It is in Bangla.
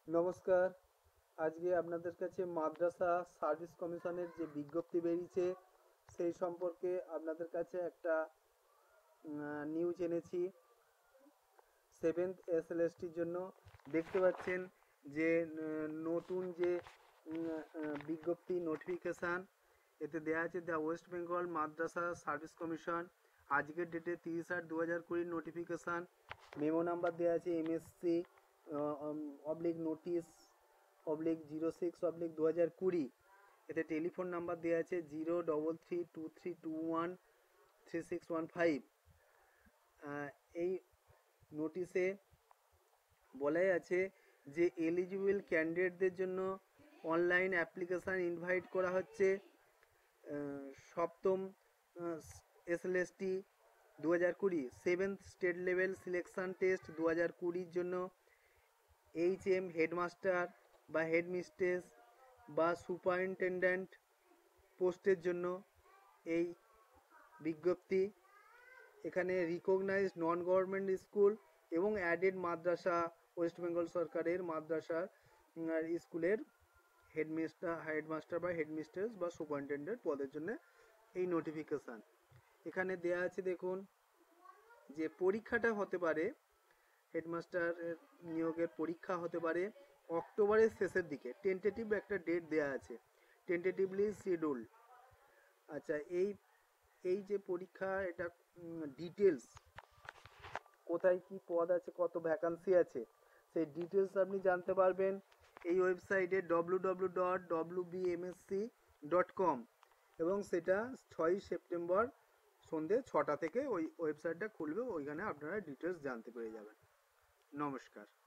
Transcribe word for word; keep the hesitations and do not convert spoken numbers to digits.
নমস্কার। আজকে আপনাদের কাছে মাদ্রাসা সার্ভিস কমিশনের যে বিজ্ঞপ্তি বেরিয়েছে সেই সম্পর্কে আপনাদের কাছে একটা নিউজ এনেছি। সেভেন্থ এস এল এস টির জন্য দেখতে পাচ্ছেন যে নতুন যে বিজ্ঞপ্তি নোটিফিকেশান এতে দেওয়া আছে the West Bengal Madrasah service commission. আজকের ডেটে তিরিশ আট দু হাজার কুড়ির নোটিফিকেশান। মেমো নাম্বার দেওয়া আছে MSC oblique notice oblique zero six oblique দু হাজার কুড়ি। এতে টেলিফোন নাম্বার দেওয়া আছে zero double three two three two one three six one five. এই নোটিশে বলাই আছে যে এলিজিবল ক্যান্ডিডেটদের জন্য অনলাইন অ্যাপ্লিকেশান ইনভাইট করা হচ্ছে। সপ্তম এস এল এস টি দু হাজার কুড়ি seventh state level selection test দু হাজার কুড়ির জন্য এইচ এম হেডমাস্টার বা হেডমিস্ট্রেস বা সুপারিনটেন্ডেন্ট পোস্টের জন্য এই বিজ্ঞপ্তি। এখানে রিকগনাইজড নন গভর্নমেন্ট স্কুল এবং অ্যাডেড মাদ্রাসা ওয়েস্ট বেঙ্গল সরকারের মাদ্রাসা স্কুলের হেডমিস্টার হেডমাস্টার বা হেডমিস্ট্রেস বা সুপারিনটেন্ডেন্ট পদের জন্য এই নোটিফিকেশান। এখানে দেয়া আছে দেখুন যে পরীক্ষাটা হতে পারে, হেডমাস্টারের নিয়োগের পরীক্ষা হতে পারে অক্টোবরের শেষের দিকে। টেন্টেটিভ একটা ডেট দেওয়া আছে, টেন্টেটিভলি শিডিউল। আচ্ছা, এই এই যে পরীক্ষা এটা ডিটেলস কোথায় কি পদ আছে, কত ভ্যাকান্সি আছে, সেই ডিটেলস আপনি জানতে পারবেন এই ওয়েবসাইটে W W dot W B M S C dot com, এবং সেটা ছয়ই সেপ্টেম্বর সন্ধ্যে ছটা থেকে ওই ওয়েবসাইটটা খুলবে, ওইখানে আপনারা ডিটেলস জানতে পেরে যাবেন। নমস্কার।